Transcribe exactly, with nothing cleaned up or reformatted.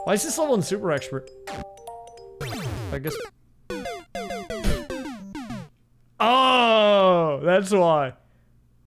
Why is this level in super expert? I guess. Oh, that's why.